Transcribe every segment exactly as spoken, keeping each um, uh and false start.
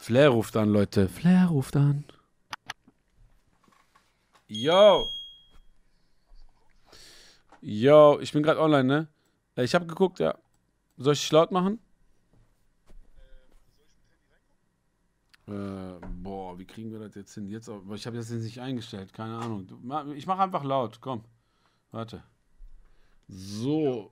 Flair ruft an, Leute. Flair ruft an. Yo. Yo, ich bin gerade online, ne? Ich habe geguckt, ja. Soll ich dich laut machen? Äh, boah, wie kriegen wir das jetzt hin? Jetzt, aber ich habe das jetzt nicht eingestellt, keine Ahnung. Ich mache einfach laut, komm. Warte. So.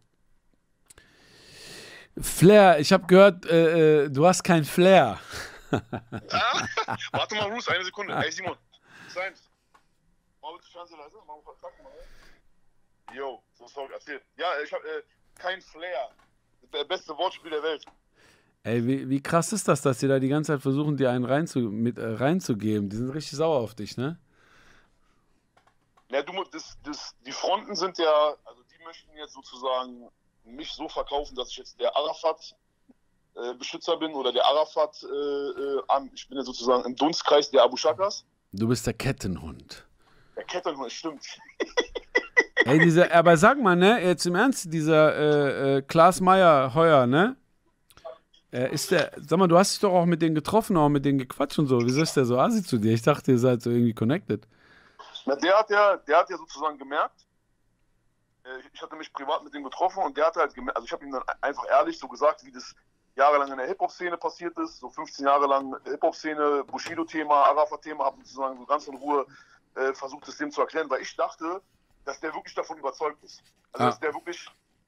Flair, ich habe gehört, äh, äh, du hast kein Flair. Ah, warte mal, Bruce, eine Sekunde. Ey, Simon. Science. Mach bitte Fernseher leise. Mach mal Kontakt mal. Yo, so sorry, erzähl. Ja, ich habe äh, kein Flair. Das beste Wortspiel der Welt. Ey, wie, wie krass ist das, dass die da die ganze Zeit versuchen, dir einen reinzu, mit, äh, reinzugeben? Die sind richtig sauer auf dich, ne? Ja, du, das, das, die Fronten sind ja, also die möchten jetzt sozusagen mich so verkaufen, dass ich jetzt der Arafat-Beschützer äh, bin oder der Arafat, äh, äh, ich bin ja sozusagen im Dunstkreis der Abu Shakas. Du bist der Kettenhund. Der Kettenhund, stimmt. Ey, dieser, aber sag mal, ne, jetzt im Ernst, dieser äh, äh, Klaas Meyer Heuer, ne? Äh, ist der, sag mal, du hast dich doch auch mit denen getroffen, auch mit denen gequatscht und so. Wieso ist der so assi zu dir? Ich dachte, ihr seid so irgendwie connected. Na, der hat ja, der hat ja sozusagen gemerkt, ich hatte mich privat mit ihm getroffen und der hat halt gemerkt, also ich habe ihm dann einfach ehrlich so gesagt, wie das jahrelang in der Hip-Hop-Szene passiert ist, so fünfzehn Jahre lang Hip-Hop-Szene, Bushido-Thema, Arafat-Thema, habe sozusagen so ganz in Ruhe äh, versucht, das dem zu erklären, weil ich dachte, dass der wirklich davon überzeugt ist. Also, ah. dass der wirklich,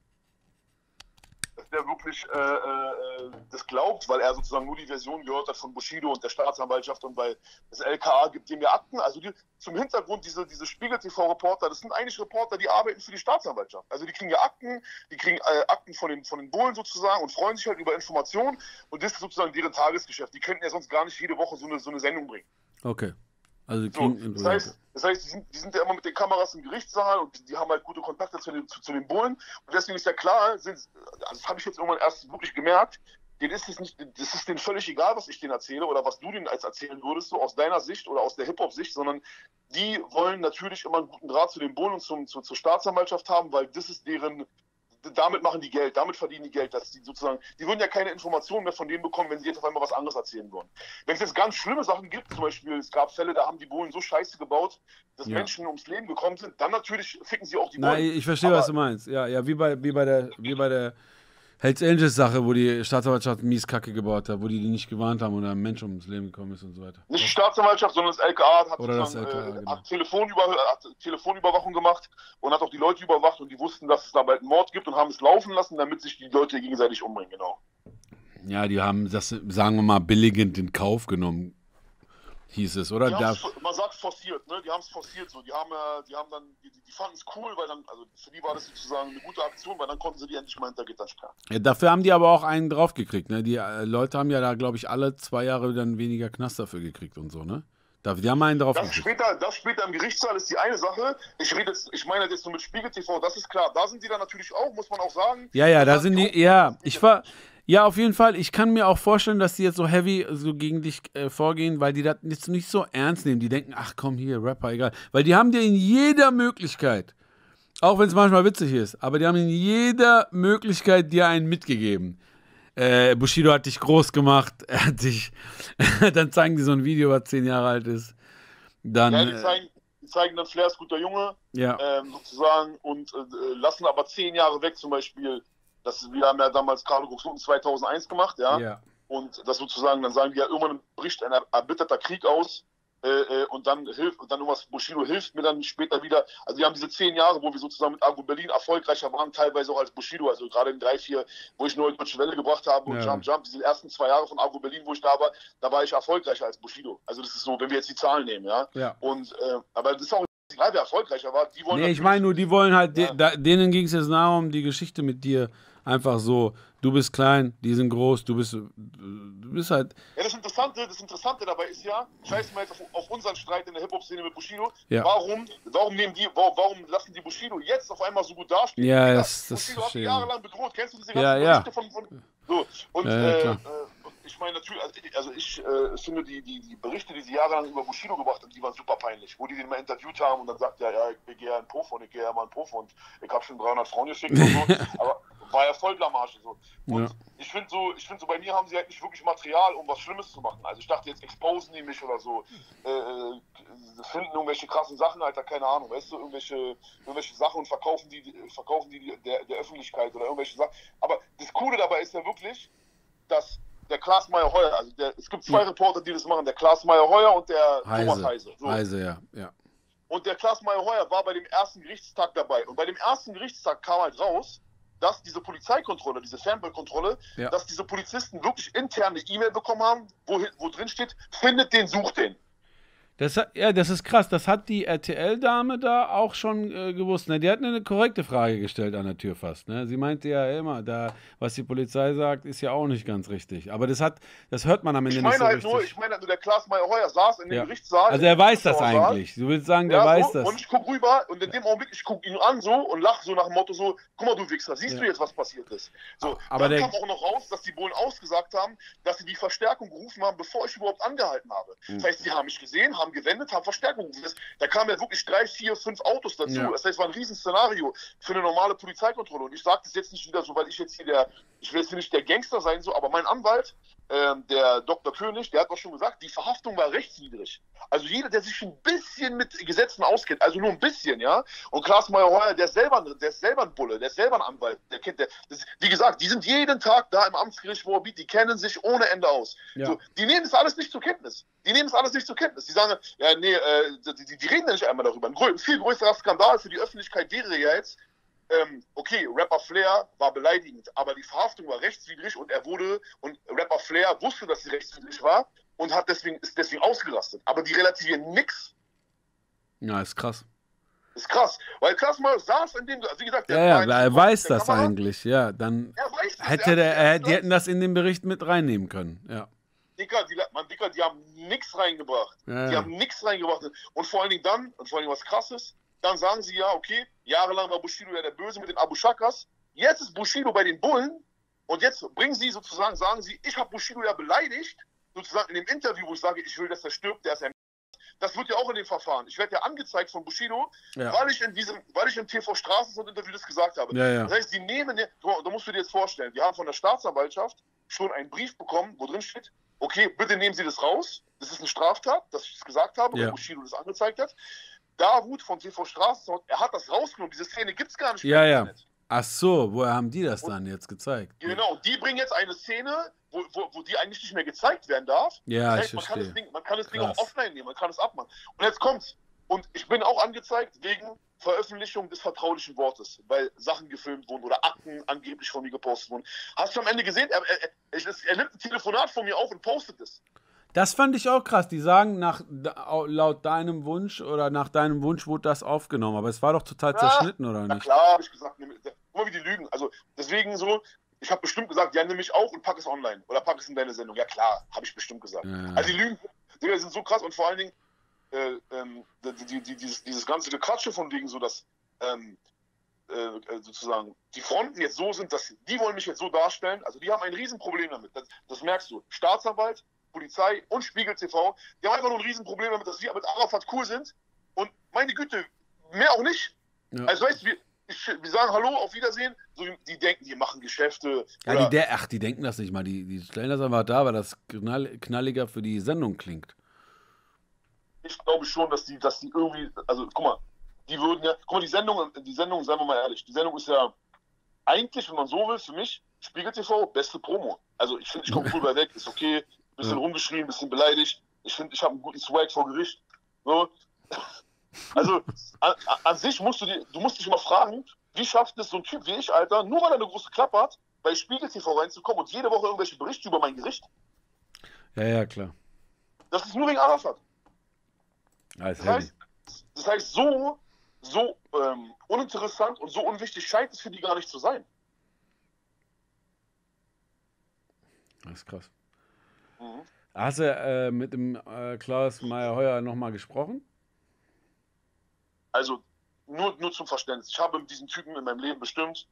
dass der wirklich äh, äh, das glaubt, weil er sozusagen nur die Version gehört hat von Bushido und der Staatsanwaltschaft und weil das L K A gibt dem ja Akten. Also die, zum Hintergrund, diese, diese Spiegel-T V-Reporter, das sind eigentlich Reporter, die arbeiten für die Staatsanwaltschaft. Also die kriegen ja Akten, die kriegen äh, Akten von den, von den Bullen sozusagen und freuen sich halt über Informationen und das ist sozusagen deren Tagesgeschäft. Die könnten ja sonst gar nicht jede Woche so eine, so eine Sendung bringen. Okay. Also so, das heißt, das heißt die, sind, die sind ja immer mit den Kameras im Gerichtssaal und die, die haben halt gute Kontakte zu den, zu, zu den Bullen. Und deswegen ist ja klar, sind, also das habe ich jetzt irgendwann erst wirklich gemerkt, denen ist es nicht, das ist denen völlig egal, was ich denen erzähle oder was du denen als erzählen würdest, so aus deiner Sicht oder aus der Hip-Hop-Sicht, sondern die wollen natürlich immer einen guten Draht zu den Bullen und zum, zu, zur Staatsanwaltschaft haben, weil das ist deren, damit machen die Geld, damit verdienen die Geld, dass die sozusagen, die würden ja keine Informationen mehr von denen bekommen, wenn sie jetzt auf einmal was anderes erzählen würden. Wenn es jetzt ganz schlimme Sachen gibt, zum Beispiel, es gab Fälle, da haben die Bullen so scheiße gebaut, dass ja. Menschen ums Leben gekommen sind, dann natürlich ficken sie auch die Bullen. Nein, ich verstehe, aber was du meinst. Ja, ja, wie bei, wie bei der, wie bei der Hells Angels Sache, wo die Staatsanwaltschaft mies Kacke gebaut hat, wo die die nicht gewarnt haben und ein Mensch ums Leben gekommen ist und so weiter. Nicht die Staatsanwaltschaft, sondern das L K A hat, Oder das L K A, äh, genau. hat, Telefonüber, hat Telefonüberwachung gemacht und hat auch die Leute überwacht und die wussten, dass es da bald einen Mord gibt und haben es laufen lassen, damit sich die Leute gegenseitig umbringen, genau. Ja, die haben das, sagen wir mal, billigend in Kauf genommen, hieß es, oder? Da, man sagt forciert, ne? Die haben es forciert so. Die haben, äh, die haben dann, die, die fanden es cool, weil dann, also für die war das sozusagen eine gute Aktion, weil dann konnten sie die endlich mal hinter Gittern sperren. Ja, dafür haben die aber auch einen draufgekriegt, ne? Die äh, Leute haben ja da, glaube ich, alle zwei Jahre dann weniger Knast dafür gekriegt und so, ne? Die haben einen draufgekriegt. Das später, das später im Gerichtssaal ist die eine Sache. Ich rede jetzt, ich meine jetzt nur mit Spiegel T V, das ist klar. Da sind die dann natürlich auch, muss man auch sagen. Ja, ja, da sind die, ja, ich war... Ja, auf jeden Fall. Ich kann mir auch vorstellen, dass die jetzt so heavy so gegen dich äh, vorgehen, weil die das jetzt nicht so ernst nehmen. Die denken, ach komm hier, Rapper, egal. Weil die haben dir in jeder Möglichkeit, auch wenn es manchmal witzig ist, aber die haben in jeder Möglichkeit dir einen mitgegeben. Äh, Bushido hat dich groß gemacht, er hat dich, dann zeigen die so ein Video, was zehn Jahre alt ist. Dann, ja, die zeigen, die zeigen dann Flair ist guter Junge, ja. ähm, sozusagen, und äh, lassen aber zehn Jahre weg, zum Beispiel. Das, wir haben ja damals Carlo Guxoten zweitausendeins gemacht, ja? ja. Und das sozusagen, dann sagen die ja, irgendwann bricht ein erbitterter Krieg aus äh, äh, und dann hilft, und dann irgendwas, Bushido hilft mir dann später wieder. Also wir haben diese zehn Jahre, wo wir sozusagen mit Agro Berlin erfolgreicher waren, teilweise auch als Bushido, also gerade in drei, vier, wo ich Neue Deutsche Welle gebracht habe und ja. Jump Jump, diese ersten zwei Jahre von Agro Berlin, wo ich da war, da war ich erfolgreicher als Bushido. Also das ist so, wenn wir jetzt die Zahlen nehmen, ja. ja. Und, äh, aber das ist auch egal, wer erfolgreicher war. Die wollen nee, ich meine nur, die wollen halt, ja. de, da, denen ging es jetzt nah um die Geschichte mit dir. Einfach so, du bist klein, die sind groß, du bist, du bist halt... Ja, das Interessante, das Interessante dabei ist ja, scheiß mal jetzt auf, auf unseren Streit in der Hip-Hop-Szene mit Bushido, ja. warum, warum, nehmen die, warum, warum lassen die Bushido jetzt auf einmal so gut dastehen? Ja, ja das, das Bushido hat die jahrelang bedroht, kennst du diese ganzen ja, ja. Berichte von... von so, und, ja, ja, äh, äh, ich meine natürlich, also ich, also ich äh, finde die, die, die Berichte, die sie jahrelang über Bushido gebracht haben, die waren super peinlich, wo die den mal interviewt haben und dann sagt er, ja, ich gehe ja in Puff und ich gehe ja mal in Puff und ich habe schon dreihundert Frauen geschickt und so, aber war ja voll Blamage. So. Und Ja. ich finde so, ich finde so, bei mir haben sie halt nicht wirklich Material, um was Schlimmes zu machen. Also ich dachte jetzt, exposen die mich oder so, äh, finden irgendwelche krassen Sachen, Alter, keine Ahnung, weißt du, irgendwelche, irgendwelche Sachen und verkaufen die, verkaufen die der, der Öffentlichkeit oder irgendwelche Sachen. Aber das Coole dabei ist ja wirklich, dass der Klaas Meyer-Heuer, also der, es gibt zwei Ja. Reporter, die das machen, der Klaas Meyer-Heuer und der Heise. Thomas Heise. So. Heise, ja. ja. Und der Klaas Meyer-Heuer war bei dem ersten Gerichtstag dabei. Und bei dem ersten Gerichtstag kam halt raus, dass diese Polizeikontrolle, diese Fernbildkontrolle, Ja. dass diese Polizisten wirklich interne E-Mail bekommen haben, wo, wo drin steht, findet den, sucht den. Das hat, ja, das ist krass. Das hat die R T L-Dame da auch schon äh, gewusst. Ne? Die hat eine korrekte Frage gestellt an der Tür fast. Ne? Sie meinte ja immer, da, was die Polizei sagt, ist ja auch nicht ganz richtig. Aber das hat, das hört man am Ende Ich nicht meine so halt richtig. nur, ich meine halt nur, der Klaas Meyer-Heuer saß in dem Ja. Gerichtssaal. Also er weiß das Zuschauersaal. eigentlich. Du willst sagen, der Ja, weiß so, das. und ich gucke rüber und in dem Augenblick, ich gucke ihn an so und lache so nach dem Motto so, guck mal du Wichser, siehst Ja. du jetzt, was passiert ist? So, Aber dann der- kam auch noch raus, dass die Bullen ausgesagt haben, dass sie die Verstärkung gerufen haben, bevor ich überhaupt angehalten habe. Mhm. Das heißt, sie haben mich gesehen, haben gewendet, haben Verstärkung gerufen. Das- Da kamen ja wirklich drei, vier, fünf Autos dazu. Ja. Das heißt, es war ein Riesenszenario für eine normale Polizeikontrolle. Und ich sage das jetzt nicht wieder so, weil ich jetzt hier der, ich will jetzt hier nicht der Gangster sein, so, aber mein Anwalt, ähm, der Doktor König, der hat doch schon gesagt, die Verhaftung war rechtswidrig. Also jeder, der sich ein bisschen mit Gesetzen auskennt, also nur ein bisschen, ja. Und Klaas Meyer-Heuer, der ist selber, der ist selber ein Bulle, der ist selber ein Anwalt, der kennt, der, das, wie gesagt, die sind jeden Tag da im Amtsgericht Moabit, die kennen sich ohne Ende aus. Ja. So, die nehmen das alles nicht zur Kenntnis. Die nehmen das alles nicht zur Kenntnis. Die sagen, ja, nee, äh, die, die, die reden ja nicht einmal darüber. Ein, grö- ein viel größerer Skandal für die Öffentlichkeit wäre ja jetzt, ähm, okay, Rapper Flair war beleidigend, aber die Verhaftung war rechtswidrig und er wurde, und Rapper Flair wusste, dass sie rechtswidrig war und hat deswegen, ist deswegen ausgerastet. Aber die relativieren nix. Ja, ist krass. Das ist krass. Weil Klaas Meyer saß in dem, also wie gesagt, der Ja, ja, war weil er in- weiß der das Kamera. eigentlich. Ja, dann Er weiß das. hätte er, der, er, äh, die hätten das in den Bericht mit reinnehmen können. Ja. Dicker, die, man, Dicker, die haben nichts reingebracht. Ja, Die ja. haben nichts reingebracht. Und vor allen Dingen dann, und vor allen Dingen was krasses, dann sagen sie ja, okay, jahrelang war Bushido ja der Böse mit den Abu Shakas. Jetzt ist Bushido bei den Bullen und jetzt bringen sie sozusagen, sagen sie, ich habe Bushido ja beleidigt, sozusagen in dem Interview, wo ich sage, ich will, dass er stirbt, der ist ein. Das wird ja auch in dem Verfahren. Ich werde ja angezeigt von Bushido, Ja. weil ich in diesem, weil ich im T V Straßensound-Interview das gesagt habe. Ja, ja. Das heißt, die nehmen, da musst du dir jetzt vorstellen, wir haben von der Staatsanwaltschaft schon einen Brief bekommen, wo drin steht, okay, bitte nehmen Sie das raus, das ist eine Straftat, dass ich es gesagt habe, Ja. weil Bushido das angezeigt hat. Davut von T V Straßensound, er hat das rausgenommen, diese Szene gibt es gar nicht mehr Ja, im ja. Internet. Ach so, woher haben die das dann jetzt gezeigt? Genau, die bringen jetzt eine Szene, wo, wo, wo die eigentlich nicht mehr gezeigt werden darf. Ja, Das ich heißt, man kann das verstehe. Ding, man kann das Ding Krass. auch offline nehmen, man kann es abmachen. Und jetzt kommt's. Und ich bin auch angezeigt wegen Veröffentlichung des vertraulichen Wortes, weil Sachen gefilmt wurden oder Akten angeblich von mir gepostet wurden. Hast du am Ende gesehen? Er, er, er, er nimmt ein Telefonat von mir auf und postet es. Das fand ich auch krass. Die sagen, nach, laut deinem Wunsch oder nach deinem Wunsch wurde das aufgenommen. Aber es war doch total Ja, zerschnitten, oder Na nicht? klar, habe ich gesagt. nimm- Guck mal, wie die lügen. Also deswegen so, ich habe bestimmt gesagt, ja, nimm mich auf und pack es online. Oder pack es in deine Sendung. Ja klar, habe ich bestimmt gesagt. Ja. Also die Lügen, die sind so krass und vor allen Dingen, äh, ähm, die, die, die, dieses, dieses ganze Gequatsche von wegen so, dass ähm, äh, sozusagen die Fronten jetzt so sind, dass die wollen mich jetzt so darstellen. Also die haben ein Riesenproblem damit. Das, das merkst du. Staatsanwalt, Polizei und Spiegel T V, die haben einfach nur ein Riesenproblem damit, dass wir mit Arafat cool sind. Und meine Güte, mehr auch nicht. Ja. Also weißt du, wir, ich, wir sagen Hallo, auf Wiedersehen. So, die denken, die machen Geschäfte. Ja, oder- die, der, ach, die denken das nicht mal. Die, die stellen das einfach da, weil das knall, knalliger für die Sendung klingt. ich glaube schon, dass die, dass die irgendwie, also guck mal, die würden ja, guck mal, die Sendung, die Sendung, seien wir mal ehrlich, die Sendung ist ja eigentlich, wenn man so will, für mich, Spiegel T V, beste Promo. Also ich finde, ich komme cool bei weg, ist okay, bisschen Ja. rumgeschrien, bisschen beleidigt. Ich finde, ich habe einen guten Swag vor Gericht. So. Also an, an sich musst du dir, du musst dich immer fragen, wie schafft es so ein Typ wie ich, Alter, nur weil er eine große Klappe hat, bei Spiegel T V reinzukommen und jede Woche irgendwelche Berichte über mein Gericht? Ja, ja, klar. Das ist nur wegen Arafat. Alles Das heavy. heißt, das heißt, so, so ähm, uninteressant und so unwichtig scheint es für die gar nicht zu sein. Das ist krass. Mhm. Hast du äh, mit dem äh, Klaus Meyer-Heuer nochmal gesprochen? Also nur, nur zum Verständnis. Ich habe mit diesen Typen in meinem Leben bestimmt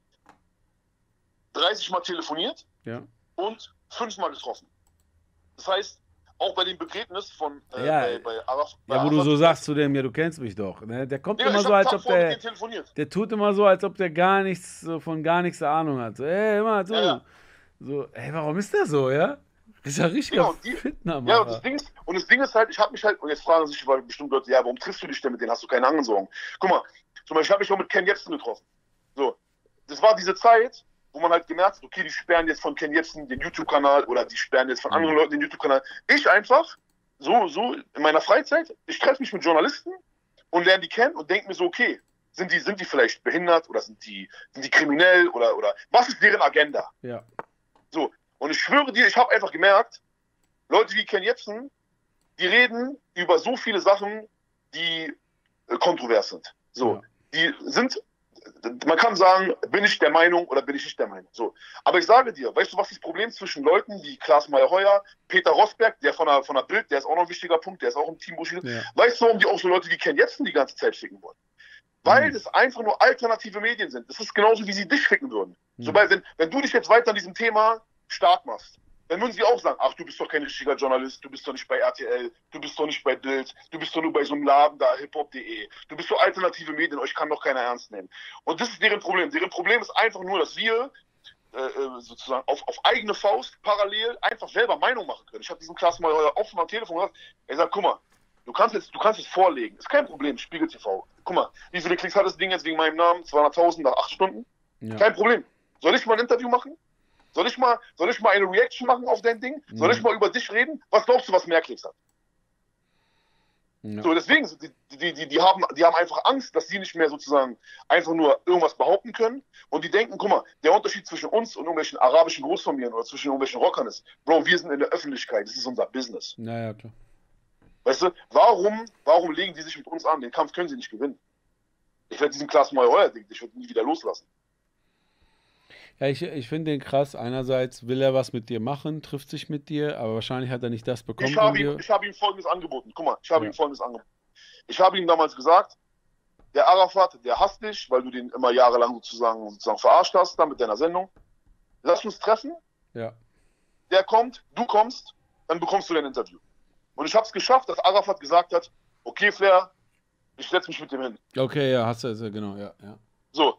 dreißig Mal telefoniert Ja. und fünf Mal getroffen. Das heißt, auch bei dem Begräbnis von äh, Ja. bei, bei Araf, bei Ja, wo du Arafat, so sagst zu dem, ja, du kennst mich doch. Ne? Der kommt Digga, immer ich so, hab einen als Tag ob vorher mit der, denen telefoniert. der tut immer so, als ob der gar nichts, so von gar nichts Ahnung hat. So, ey, immer so. Ja, ja. So, ey, warum ist der so, ja? Das ist ja Ja, richtiger und die, ja, und das Fitnermacher. Ding ist, und das Ding ist halt, ich habe mich halt, und jetzt fragen sich bestimmt Leute, ja, warum triffst du dich denn mit denen? Hast du keine Ansorgen? Guck mal, zum Beispiel habe ich auch mit Ken Jebsen getroffen. So, das war diese Zeit, wo man halt gemerkt hat, okay, die sperren jetzt von Ken Jebsen den YouTube-Kanal oder die sperren jetzt von anderen Leuten den YouTube-Kanal. Ich einfach, so, so in meiner Freizeit, ich treffe mich mit Journalisten und lerne die kennen und denke mir so, okay, sind die, sind die vielleicht behindert oder sind die, sind die kriminell oder, oder was ist deren Agenda? Ja. So, und ich schwöre dir, ich habe einfach gemerkt, Leute wie Ken Jebsen, die reden über so viele Sachen, die äh, kontrovers sind. So, Ja. die sind, man kann sagen, bin ich der Meinung oder bin ich nicht der Meinung. So, aber ich sage dir, weißt du, was das Problem zwischen Leuten wie Klaas Meyer-Heuer, Peter Rosberg, der von der, von der Bild, der ist auch noch ein wichtiger Punkt, der ist auch im Team Bushido. Ja. Weißt du, warum die auch so Leute wie Ken Jebsen die ganze Zeit ficken wollen? Weil Mhm. das einfach nur alternative Medien sind. Das ist genauso, wie sie dich ficken würden. Mhm. Sobald, wenn, wenn du dich jetzt weiter an diesem Thema stark machst, dann würden sie auch sagen, ach, du bist doch kein richtiger Journalist, du bist doch nicht bei R T L, du bist doch nicht bei Bild, du bist doch nur bei so einem Laden da, hiphop punkt de, du bist so alternative Medien, euch kann doch keiner ernst nehmen. Und das ist deren Problem. Deren Problem ist einfach nur, dass wir äh, sozusagen auf, auf eigene Faust parallel einfach selber Meinung machen können. Ich habe diesen Klaas mal offen am Telefon gesagt, er sagt, guck mal, du kannst jetzt, du kannst es vorlegen, ist kein Problem, Spiegel T V. Guck mal, wie viele Klicks hat das Ding jetzt wegen meinem Namen? zweihunderttausend nach acht Stunden? Ja. Kein Problem. Soll ich mal ein Interview machen? Soll ich mal, soll ich mal eine Reaction machen auf dein Ding? Soll Mhm. ich mal über dich reden? Was glaubst du, was mehr Klicks hat? Ja. So, deswegen, die, die, die, die, haben, die haben einfach Angst, dass sie nicht mehr sozusagen einfach nur irgendwas behaupten können. Und die denken, guck mal, der Unterschied zwischen uns und irgendwelchen arabischen Großfamilien oder zwischen irgendwelchen Rockern ist, Bro, wir sind in der Öffentlichkeit, das ist unser Business. Naja, klar. Weißt du, warum, warum legen die sich mit uns an? Den Kampf können sie nicht gewinnen. Ich werde diesen Klaas Meyer-Heuer-Ding, ich werde nie wieder loslassen. Ja, ich, ich finde den krass. Einerseits will er was mit dir machen, trifft sich mit dir, aber wahrscheinlich hat er nicht das bekommen Ich von habe dir. ihm, ich habe ihm Folgendes angeboten. Guck mal, ich habe Ja. ihm Folgendes angeboten. Ich habe ihm damals gesagt, der Arafat, der hasst dich, weil du den immer jahrelang sozusagen, sozusagen verarscht hast, da mit deiner Sendung. Lass uns treffen. Ja. Der kommt, du kommst, dann bekommst du dein Interview. Und ich habe es geschafft, dass Arafat gesagt hat, okay, Flair, ich setze mich mit dem hin. Okay, ja, hast du es, ja, genau, ja, ja. So.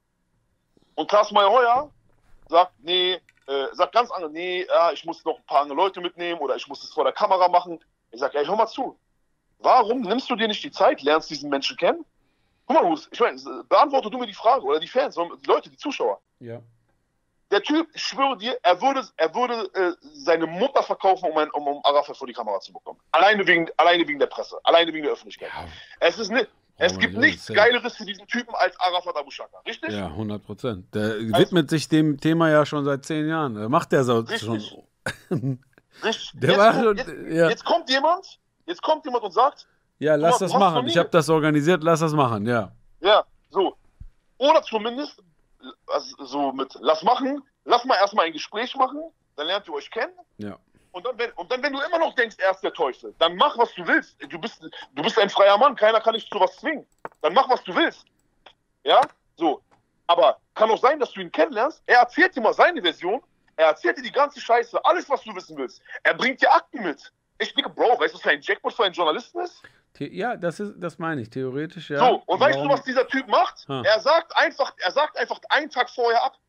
Und Klaas Meyer-Heuer sagt, nee, äh, sagt ganz anders, nee, ja, ich muss noch ein paar andere Leute mitnehmen oder ich muss es vor der Kamera machen. Ich sage, ey, hör mal zu. Warum nimmst du dir nicht die Zeit, lernst diesen Menschen kennen? Guck mal, Hus, ich meine, beantworte du mir die Frage oder die Fans, die Leute, die Zuschauer. Ja. Der Typ, ich schwöre dir, er würde, er würde äh, seine Mutter verkaufen, um, ein, um, um Arafat vor die Kamera zu bekommen. Alleine wegen, alleine wegen der Presse, alleine wegen der Öffentlichkeit. Ja. Es ist nicht, es Oh, gibt ja, nichts safe. Geileres für diesen Typen als Arafat Abu Shaka, richtig? Ja, hundert Prozent. Der widmet sich dem Thema ja schon seit zehn Jahren. Der macht der so Richtig. schon. Richtig. Der jetzt, war kommt, schon- jetzt, ja. jetzt kommt jemand, jetzt kommt jemand und sagt, Ja, lass du das hast machen. noch nie- Ich habe das organisiert, lass das machen, ja. ja, so. Oder zumindest, also so mit, lass machen, lass mal erstmal ein Gespräch machen, dann lernt ihr euch kennen. Ja. Und dann, wenn, und dann, wenn du immer noch denkst, er ist der Teufel, dann mach, was du willst. Du bist, du bist ein freier Mann, keiner kann dich zu was zwingen. Dann mach, was du willst. Ja, so. Aber kann auch sein, dass du ihn kennenlernst. Er erzählt dir mal seine Version. Er erzählt dir die ganze Scheiße, alles, was du wissen willst. Er bringt dir Akten mit. Ich denke, Bro, weißt du, was für ein Jackpot für einen Journalisten ist? The ja, das ist, das meine ich, theoretisch, ja. So, und weißt du, Warum- was dieser Typ macht? Ha. Er sagt einfach, er sagt einfach einen Tag vorher ab.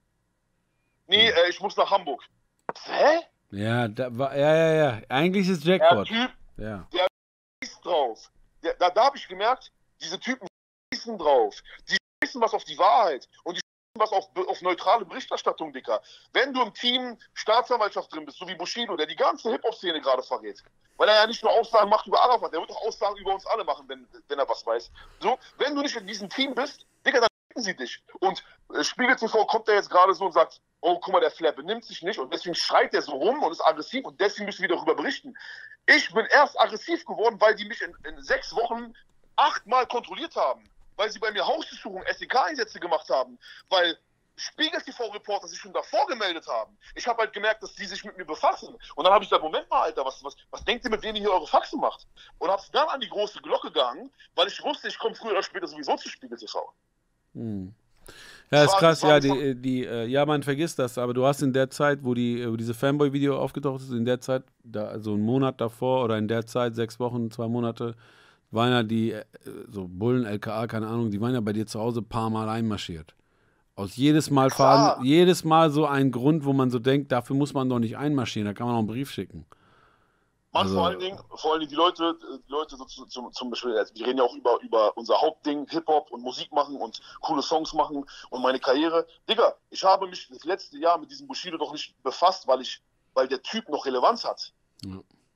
Nee, Hm. äh, ich muss nach Hamburg. Hä? Ja, da war, ja, ja, ja. Eigentlich ist Der Jackpot. Typ Ja. scheißt drauf. Der, da da habe ich gemerkt, diese Typen scheißen drauf. Die scheißen was auf die Wahrheit. Und die scheißen was auf, auf neutrale Berichterstattung, Dicker. Wenn du im Team Staatsanwaltschaft drin bist, so wie Bushido, der die ganze Hip-Hop-Szene gerade verrät, weil er ja nicht nur Aussagen macht über Arafat, der wird auch Aussagen über uns alle machen, wenn, wenn er was weiß. So, wenn du nicht in diesem Team bist, Dicker, dann ficken sie dich. Und äh, Spiegel T V kommt da jetzt gerade so und sagt, oh, guck mal, der Flair benimmt sich nicht und deswegen schreit er so rum und ist aggressiv und deswegen müssen wir darüber berichten. Ich bin erst aggressiv geworden, weil die mich in, in sechs Wochen achtmal kontrolliert haben, weil sie bei mir Hausdurchsuchungen, S E K-Einsätze gemacht haben, weil Spiegel T V-Reporter sich schon davor gemeldet haben. Ich habe halt gemerkt, dass die sich mit mir befassen. Und dann habe ich gesagt, Moment mal, Alter, was, was, was denkt ihr, mit wem ihr hier eure Faxen macht? Und habe es dann an die große Glocke gegangen, weil ich wusste, ich komme früher oder später sowieso zu Spiegel T V. Hm. Ja, ist Farid- krass, ja, Farid die, von- äh, die, äh, ja, man vergisst das, aber du hast in der Zeit, wo die, wo diese Fanboy-Video aufgetaucht ist, in der Zeit, da, also einen Monat davor oder in der Zeit, sechs Wochen, zwei Monate, waren ja die, äh, so Bullen, L K A, keine Ahnung, die waren ja bei dir zu Hause ein paar Mal einmarschiert. Aus jedes Mal fahren, Klar. jedes Mal so ein Grund, wo man so denkt, dafür muss man doch nicht einmarschieren, da kann man auch einen Brief schicken. Mann, Also- vor allen Dingen, vor allen Dingen die Leute, die Leute so zu, zum, zum Beispiel, also wir reden ja auch über, über unser Hauptding, Hip-Hop und Musik machen und coole Songs machen und meine Karriere. Digga, ich habe mich das letzte Jahr mit diesem Bushido doch nicht befasst, weil ich, weil der Typ noch Relevanz hat. Ja.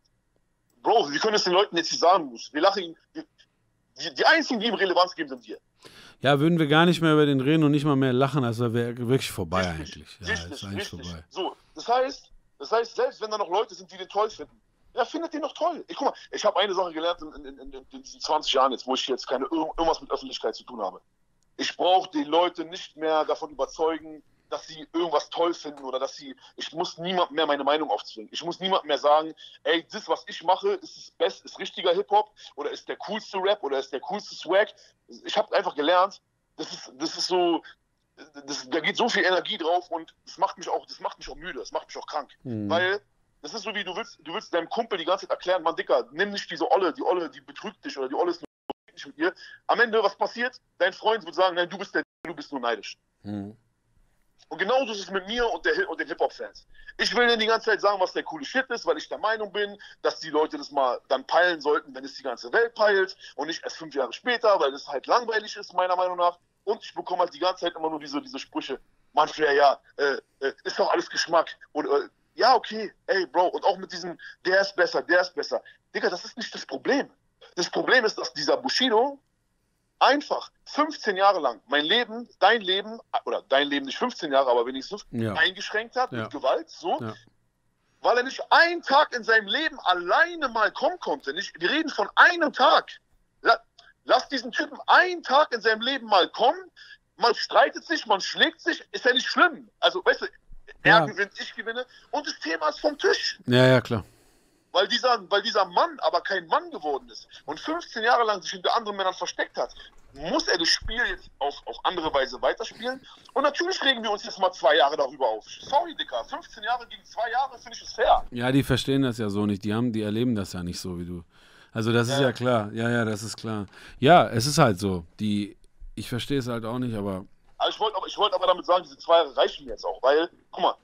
Bro, wir können es den Leuten jetzt nicht sagen, Mus. Wir lachen ihn. Wir, die, die einzigen, die ihm Relevanz geben, sind wir. Ja, würden wir gar nicht mehr über den reden und nicht mal mehr lachen, also wäre wirklich vorbei Richtig, eigentlich. Ja, richtig, ist eigentlich richtig. vorbei. So, das heißt, das heißt, selbst wenn da noch Leute sind, die den toll finden, ja, findet den noch toll. Ich guck mal, ich habe eine Sache gelernt in, in, in, in diesen zwanzig Jahren jetzt, wo ich jetzt keine irgendwas mit Öffentlichkeit zu tun habe. Ich brauche die Leute nicht mehr davon überzeugen, dass sie irgendwas toll finden oder dass sie, ich muss niemandem mehr meine Meinung aufzwingen. Ich muss niemandem mehr sagen, ey, das, was ich mache, ist das Best, ist richtiger Hip-Hop oder ist der coolste Rap oder ist der coolste Swag. Ich habe einfach gelernt, das ist, das ist so, das, da geht so viel Energie drauf und das macht mich auch, das macht mich auch müde, das macht mich auch krank. Mhm. Weil das ist so wie, du willst, du willst deinem Kumpel die ganze Zeit erklären, Mann, Dicker, nimm nicht diese Olle, die Olle, die betrügt dich oder die Olle ist nur nicht mit ihr. Am Ende, was passiert? Dein Freund wird sagen, nein, du bist der, du bist nur neidisch. Mhm. Und genauso ist es mit mir und, der, und den Hip-Hop-Fans. Ich will denen die ganze Zeit sagen, was der coole Shit ist, weil ich der Meinung bin, dass die Leute das mal dann peilen sollten, wenn es die ganze Welt peilt und nicht erst fünf Jahre später, weil das halt langweilig ist, meiner Meinung nach. Und ich bekomme halt die ganze Zeit immer nur diese, diese Sprüche, Mann, Flair, ja, äh, äh, ist doch alles Geschmack. Und äh, ja, okay, ey, Bro, und auch mit diesem, der ist besser, der ist besser. Digga, das ist nicht das Problem. Das Problem ist, dass dieser Bushido einfach fünfzehn Jahre lang mein Leben, dein Leben, oder dein Leben nicht fünfzehn Jahre, aber wenigstens Ja. eingeschränkt hat Ja. mit Gewalt, so, Ja. weil er nicht einen Tag in seinem Leben alleine mal kommen konnte. Nicht, wir reden von einem Tag. La, lass diesen Typen einen Tag in seinem Leben mal kommen, man streitet sich, man schlägt sich, ist ja nicht schlimm. Also, weißt du, er Ja. gewinnt, ich gewinne und das Thema ist vom Tisch. Ja, ja, klar. Weil dieser, weil dieser Mann aber kein Mann geworden ist und fünfzehn Jahre lang sich hinter anderen Männern versteckt hat, muss er das Spiel jetzt auf, auf andere Weise weiterspielen. Und natürlich regen wir uns jetzt mal zwei Jahre darüber auf. Sorry, Dicker, fünfzehn Jahre gegen zwei Jahre finde ich es fair. Ja, die verstehen das ja so nicht. Die haben, die erleben das ja nicht so wie du. Also das ist Ja. ja klar. Ja, ja, das ist klar. Ja, es ist halt so. Die, ich verstehe es halt auch nicht, aber Also ich wollte aber, ich wollt aber damit sagen, diese zwei Jahre reichen mir jetzt auch, weil, guck mal,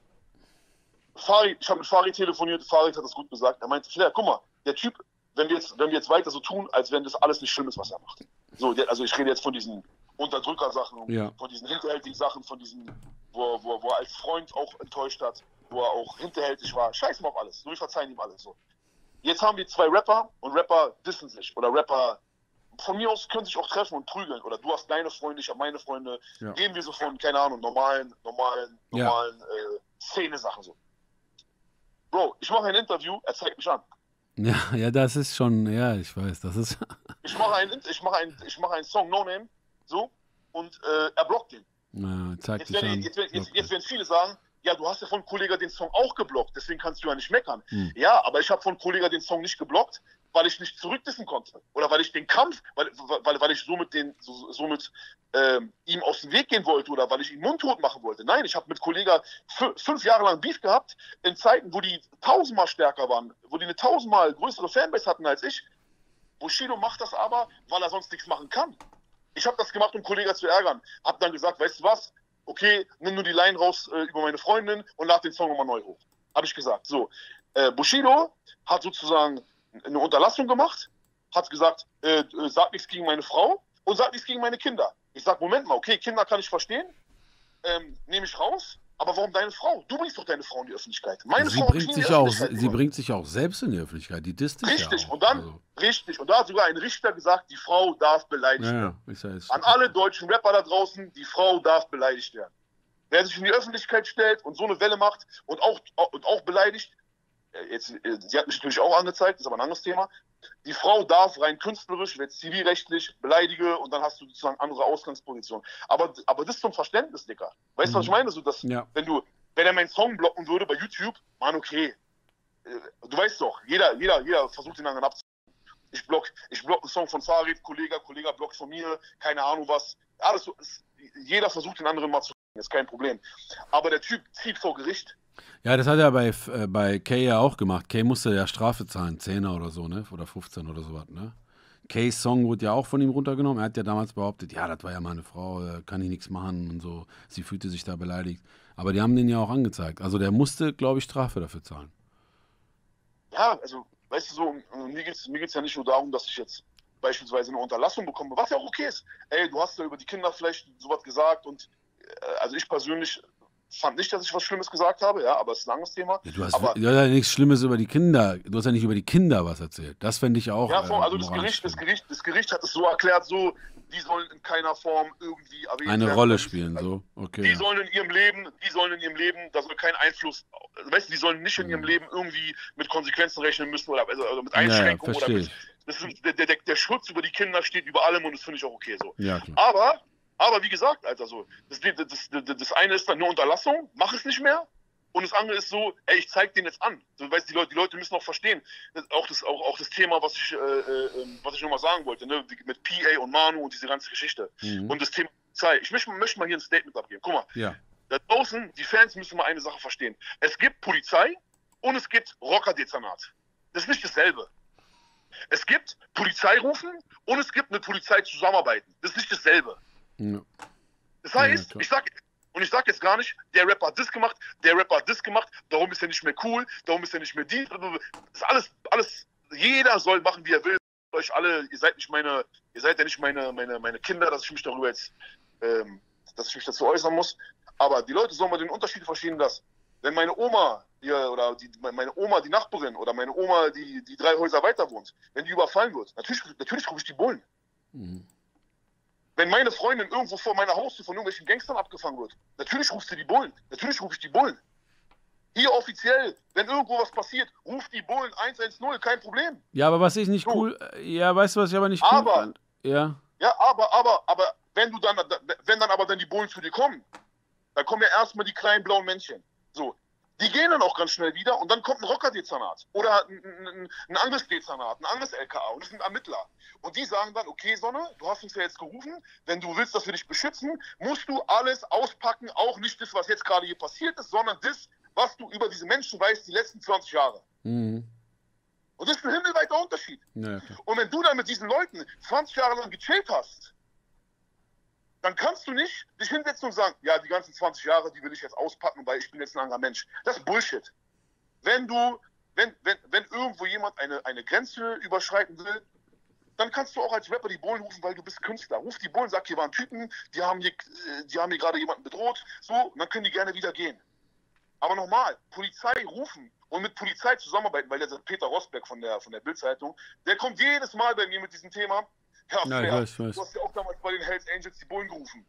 Farid, ich habe mit Farid telefoniert, Farid hat das gut gesagt. Er meinte, Flair, guck mal, der Typ, wenn wir jetzt, wenn wir jetzt weiter so tun, als wenn das alles nicht schlimm ist, was er macht. So, der, also ich rede jetzt von diesen Unterdrücker-Sachen, Ja. von diesen hinterhältigen Sachen, von diesen, wo, wo, wo er als Freund auch enttäuscht hat, wo er auch hinterhältig war. Scheiß mal auf alles. So, wir verzeihen ihm alles. So. Jetzt haben wir zwei Rapper und Rapper dissen sich. Oder Rapper, von mir aus können sich auch treffen und prügeln. Oder du hast deine Freunde, ich habe meine Freunde. Ja. Gehen wir so von, keine Ahnung, normalen, normalen, Ja. normalen äh, Szene-Sachen so. Bro, ich mache ein Interview, er zeigt mich an. ja, ja, das ist schon, ja, ich weiß, das ist. Ich mache einen, ich mache einen, ich mache einen Song No Name, so, und äh, er blockt den. Ja, zeig Jetzt dich werden, an. jetzt, werden, jetzt, Block jetzt werden viele sagen, ja, du hast ja von Kollega den Song auch geblockt, deswegen kannst du ja nicht meckern. Hm. Ja, aber ich habe von Kollega den Song nicht geblockt, weil ich nicht zurückdissen konnte. Oder weil ich den Kampf, weil, weil, weil ich somit, den, so, somit ähm, ihm aus dem Weg gehen wollte oder weil ich ihn mundtot machen wollte. Nein, ich habe mit Kollega fünf Jahre lang Beef gehabt, in Zeiten, wo die tausendmal stärker waren, wo die eine tausendmal größere Fanbase hatten als ich. Bushido macht das aber, weil er sonst nichts machen kann. Ich habe das gemacht, um Kollega zu ärgern. Hab dann gesagt, weißt du was? Okay, nimm nur die Line raus äh, über meine Freundin und lad den Song nochmal neu hoch. Habe ich gesagt. So, äh, Bushido hat sozusagen eine Unterlassung gemacht, hat gesagt, äh, äh, sag nichts gegen meine Frau und sag nichts gegen meine Kinder. Ich sag, Moment mal, okay, Kinder kann ich verstehen, ähm, nehme ich raus, aber warum deine Frau? Du bringst doch deine Frau in die Öffentlichkeit. Meine Sie Frau hat bringt nie in die sich auch, Öffentlichkeit sie gebracht. bringt sich auch selbst in die Öffentlichkeit. Die disst dich Richtig, ja auch. und dann, Also, richtig, und da hat sogar ein Richter gesagt, die Frau darf beleidigt ja, werden. ja, ich weiß. An alle deutschen Rapper da draußen, die Frau darf beleidigt werden. Wer sich in die Öffentlichkeit stellt und so eine Welle macht und auch, und auch beleidigt, äh, jetzt, äh, sie hat mich natürlich auch angezeigt, das ist aber ein anderes Thema, die Frau darf rein künstlerisch, wird zivilrechtlich, beleidige und dann hast du sozusagen andere Ausgangspositionen. Aber, aber das zum Verständnis, Dicker. Weißt du, was ich meine? So, dass, Ja. wenn du, wenn er meinen Song blocken würde bei YouTube, Mann, okay. Äh, Du weißt doch, jeder, jeder, jeder versucht den anderen abzuziehen. Ich block, ich block einen Song von Farid, Kollege, Kollege blockt von mir, keine Ahnung was. Alles so, es, jeder versucht den anderen mal zu ist kein Problem. Aber der Typ zieht vor Gericht. Ja, das hat er bei, äh, bei Kay ja auch gemacht. Kay musste ja Strafe zahlen, zehner oder so, ne? Oder fünfzehn oder sowas, ne? Kays Song wurde ja auch von ihm runtergenommen. Er hat ja damals behauptet, ja, das war ja meine Frau, äh, kann ich nichts machen und so. Sie fühlte sich da beleidigt. Aber die haben den ja auch angezeigt. Also der musste, glaube ich, Strafe dafür zahlen. Ja, also, weißt du so, mir geht es mir geht's ja nicht nur darum, dass ich jetzt beispielsweise eine Unterlassung bekomme, was ja auch okay ist. Ey, du hast ja über die Kinder vielleicht sowas gesagt und äh, also ich persönlich fand nicht, dass ich was Schlimmes gesagt habe, ja, aber es ist ein anderes Thema. Ja, du, hast, aber, du hast ja nichts Schlimmes über die Kinder, du hast ja nicht über die Kinder was erzählt. Das fände ich auch. Ja, vor, also äh, das Gericht, das, Gericht, das Gericht hat es so erklärt, so, die sollen in keiner Form irgendwie erwähnt eine werden. Rolle spielen, so. Okay. Die Ja. sollen in ihrem Leben, die sollen in ihrem Leben, da soll kein Einfluss, weißt du, die sollen nicht in ihrem Mhm. Leben irgendwie mit Konsequenzen rechnen müssen oder, also, oder mit Ja, ja, Einschränkungen oder verstehe mit, ich. das ist, der, der, der Schutz über die Kinder steht über allem und das finde ich auch okay so. Ja, klar. Aber, aber wie gesagt, Alter, so, das, das, das, das eine ist dann eine Unterlassung, mach es nicht mehr. Und das andere ist so, ey, ich zeig den jetzt an. So, weißt, die, Leute, die Leute müssen auch verstehen. Das, auch, das, auch, auch das Thema, was ich, äh, äh, was ich nochmal sagen wollte, ne? Mit P A und Manu und diese ganze Geschichte. Mhm. Und das Thema Polizei. Ich möchte, möchte mal hier ein Statement abgeben. Guck mal, Ja. da draußen, die Fans müssen mal eine Sache verstehen. Es gibt Polizei und es gibt Rockerdezernat. Das ist nicht dasselbe. Es gibt Polizeirufen und es gibt mit Polizei zusammenarbeiten. Das ist nicht dasselbe. Ja. Das Ja, ja, heißt, klar. ich sag, und ich sag jetzt gar nicht, der Rapper hat das gemacht, der Rapper hat das gemacht, darum ist er nicht mehr cool, darum ist er nicht mehr die. Das ist alles, alles, jeder soll machen, wie er will. Euch alle, ihr seid nicht meine, ihr seid ja nicht meine, meine, meine Kinder, dass ich mich darüber jetzt, ähm, dass ich mich dazu äußern muss. Aber die Leute sollen mal den Unterschied verstehen, dass wenn meine Oma die, oder die, meine Oma, die Nachbarin oder meine Oma, die, die drei Häuser weiter wohnt, wenn die überfallen wird, natürlich, natürlich rufe ich die Bullen. Mhm. Wenn meine Freundin irgendwo vor meiner Haustür von irgendwelchen Gangstern abgefangen wird, natürlich rufst du die Bullen. Natürlich rufe ich die Bullen. Hier offiziell, wenn irgendwo was passiert, ruft die Bullen eins eins null, kein Problem. Ja, aber was ich nicht So. cool, ja, weißt du, was ich aber nicht cool Aber- fand? Ja. Ja, aber, aber, aber, wenn du dann, wenn dann aber dann die Bullen zu dir kommen, dann kommen ja erstmal die kleinen blauen Männchen. So. Die gehen dann auch ganz schnell wieder und dann kommt ein Rockerdezernat oder ein, ein, ein anderes Dezernat, ein anderes L K A und das sind Ermittler. Und die sagen dann, okay Sonne, du hast uns ja jetzt gerufen, wenn du willst, dass wir dich beschützen, musst du alles auspacken, auch nicht das, was jetzt gerade hier passiert ist, sondern das, was du über diese Menschen weißt, die letzten zwanzig Jahre. Mhm. Und das ist ein himmelweiter Unterschied. Ja, klar. Und wenn du dann mit diesen Leuten zwanzig Jahre lang gechillt hast, dann kannst du nicht dich hinsetzen und sagen, ja, die ganzen zwanzig Jahre, die will ich jetzt auspacken, weil ich bin jetzt ein anderer Mensch. Das ist Bullshit. Wenn du, wenn, wenn, wenn irgendwo jemand eine, eine Grenze überschreiten will, dann kannst du auch als Rapper die Bullen rufen, weil du bist Künstler. Ruf die Bullen, sag, hier waren Typen, die haben hier, äh, die haben hier gerade jemanden bedroht, so, und dann können die gerne wieder gehen. Aber nochmal, Polizei rufen und mit Polizei zusammenarbeiten, weil der Peter Rosberg von der, von der Bild-Zeitung, der kommt jedes Mal bei mir mit diesem Thema. Ja, Ja, ich fair. weiß, ich weiß. Du hast ja auch damals bei den Hells Angels die Bullen gerufen.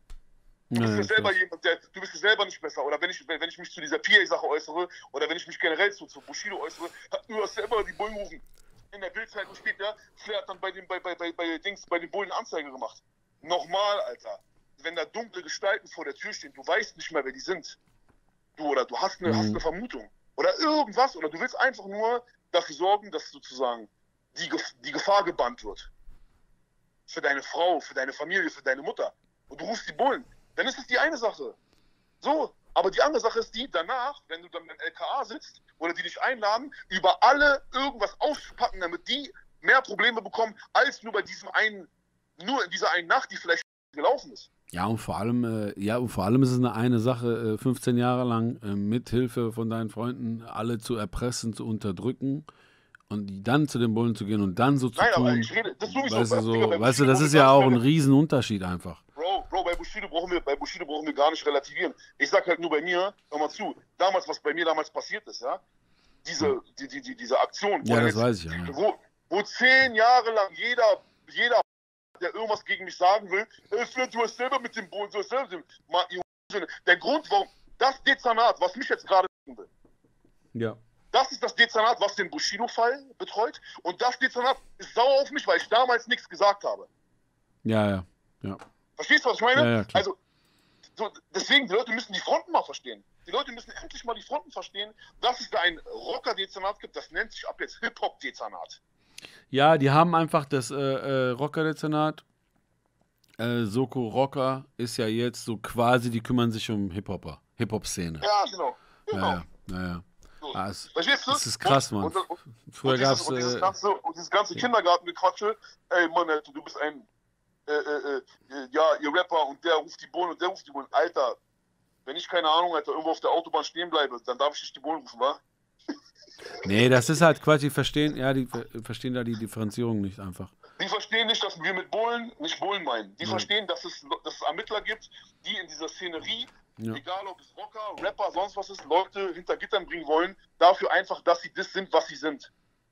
Du Ja, bist ja ich selber weiß. jemand, der, du bist ja selber nicht besser. Oder wenn ich, wenn, wenn ich mich zu dieser P A-Sache äußere, oder wenn ich mich generell zu, zu Bushido äußere, du hast selber die Bullen gerufen. In der Bildzeitung steht ja, Flair hat dann bei den, bei, bei, bei, bei, Dings, bei den Bullen eine Anzeige gemacht. Nochmal, Alter. Wenn da dunkle Gestalten vor der Tür stehen, du weißt nicht mehr, wer die sind. Du, oder du hast eine, Mhm. hast eine Vermutung. Oder irgendwas, oder du willst einfach nur dafür sorgen, dass sozusagen die, Gef- die Gefahr gebannt wird. Für deine Frau, für deine Familie, für deine Mutter. Und du rufst die Bullen. Dann ist es die eine Sache. So, aber die andere Sache ist die, danach, wenn du dann beim L K A sitzt oder die dich einladen, über alle irgendwas auszupacken, damit die mehr Probleme bekommen, als nur bei diesem einen, nur in dieser einen Nacht, die vielleicht gelaufen ist. Ja, und vor allem, äh, ja, und vor allem ist es eine, eine Sache, äh, fünfzehn Jahre lang äh, mit Hilfe von deinen Freunden alle zu erpressen, zu unterdrücken und dann zu den Bullen zu gehen und dann so zu Nein, tun. aber ich rede, das ist sowieso, weißt du, Digga, bei so, weißt du, Bushido das brauchen ist wir ja gar auch nicht ein mehr- Riesenunterschied einfach. Bro, Bro, bei Bushido brauchen wir, bei Bushido brauchen wir gar nicht relativieren. Ich sag halt nur bei mir, hör mal zu, damals, was bei mir damals passiert ist, ja, diese, die, die, die, diese Aktion, wo, Ja, dann das jetzt- weiß ich ja. ja. wo, wo zehn Jahre lang jeder, jeder, der irgendwas gegen mich sagen will, äh, Flair, du hast selber mit dem Bullen, du hast selber mit dem, Mann, ihr Söhne. Der Grund, warum das Dezernat, was mich jetzt gerade will, Ja. das ist das Dezernat, was den Bushido-Fall betreut. Und das Dezernat ist sauer auf mich, weil ich damals nichts gesagt habe. Ja, ja, ja. Verstehst du, was ich meine? Ja, ja, klar. Also, so, deswegen, die Leute müssen die Fronten mal verstehen. Die Leute müssen endlich mal die Fronten verstehen, dass es da ein Rocker-Dezernat gibt, das nennt sich ab jetzt Hip-Hop-Dezernat. Ja, die haben einfach das äh, äh, Rocker-Dezernat äh, Soko Rocker ist ja jetzt so quasi, die kümmern sich um Hip-Hopper, Hip-Hop-Szene. Ja, genau. genau. Ja, ja, ja. ja. So. Ah, es, Verstehst du? das ist krass, Mann. Und, und, und, Früher und gab dieses, es. und dieses Äh, ganze, und dieses ganze Kindergartengequatsche, ey Mann, Alter, du bist ein, äh, äh, äh, ja, ihr Rapper und der ruft die Bohnen und der ruft die Bohnen. Alter, wenn ich, keine Ahnung, Alter, irgendwo auf der Autobahn stehen bleibe, dann darf ich nicht die Bohnen rufen, wa? nee, das ist halt Quatsch, die verstehen, ja, die ver- verstehen da die Differenzierung nicht einfach. Die verstehen nicht, dass wir mit Bullen nicht Bullen meinen. Die Ja. verstehen, dass es, dass es Ermittler gibt, die in dieser Szenerie, Ja. egal ob es Rocker, Rapper, sonst was ist, Leute hinter Gittern bringen wollen, dafür einfach, dass sie das sind, was sie sind.